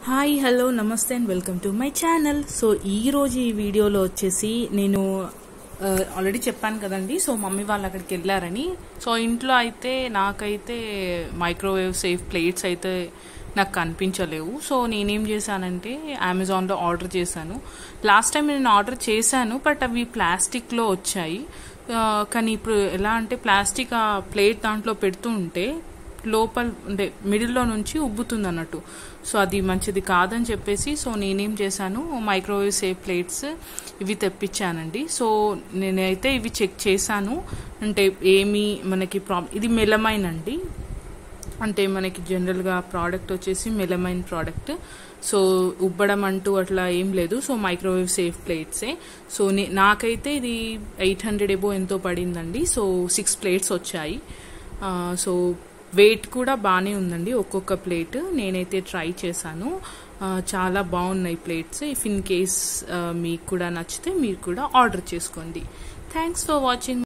Hi hello namaste and welcome to my channel. So ఈరోజు ఈ వీడియోలో వచ్చేసి నేను ఆల్రెడీ చెప్పాను కదండి. సో మమ్మీ వాళ్ళు అక్కడికి వెళ్ళారని. సో ఇంట్లో అయితే నాకైతే మైక్రోవేవ్ సేఫ్ ప్లేట్స్ అయితే నాకు కనిపించలేవు. సో నేనేం చేశానంటే అమెజాన్లో ఆర్డర్ చేశాను. లాస్ట్ టైం నేను ఆర్డర్ చేశాను, బట్ అవి ప్లాస్టిక్లో వచ్చాయి. కానీ ఇప్పుడు ఎలా అంటే ప్లాస్టిక్ ఆ ప్లేట్ దాంట్లో పెడుతూ ఉంటే లోపల అంటే మిడిల్లో నుంచి ఉబ్బుతుంది అన్నట్టు. సో అది మంచిది కాదని చెప్పేసి సో నేనేం చేశాను, మైక్రోవేవ్ సేఫ్ ప్లేట్స్ ఇవి తెప్పించానండి. సో నేనైతే ఇవి చెక్ చేశాను, అంటే ఏమి మనకి ఇది మెలమైన్ అండి. అంటే మనకి జనరల్గా ప్రోడక్ట్ వచ్చేసి మెలమైన్ ప్రోడక్ట్. సో ఉబ్బడం అంటూ అట్లా ఏం లేదు. సో మైక్రోవేవ్ సేఫ్ ప్లేట్సే. సో నాకైతే ఇది 800 ఎబో ఎంతో పడిందండి. సో 6 ప్లేట్స్ వచ్చాయి. సో వెయిట్ కూడా బాగానే ఉందండి ఒక్కొక్క ప్లేట్. నేనైతే ట్రై చేశాను, చాలా బాగున్నాయి ప్లేట్స్. ఇఫ్ ఇన్ కేస్ మీకు కూడా నచ్చితే మీరు కూడా ఆర్డర్ చేసుకోండి. Thanks for watching.